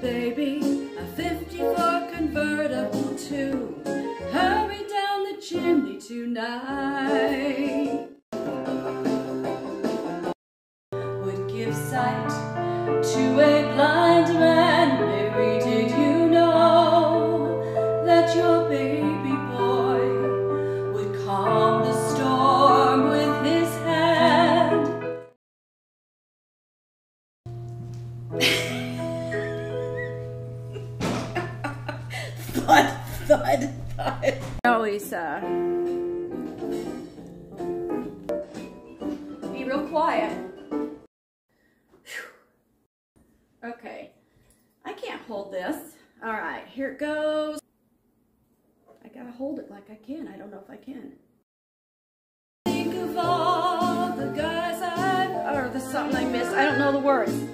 baby, a 54 convertible too. Hurry down the chimney tonight. Would give sight to a blind man. Mary, did you know that your baby boy would calm the storm with his hand? Thud, thud, thud. Always be real quiet. Whew. Okay, I can't hold this. All right, here it goes. I gotta hold it like I can. I don't know if I can. Think of all the guys or there's something I missed. I don't know the words.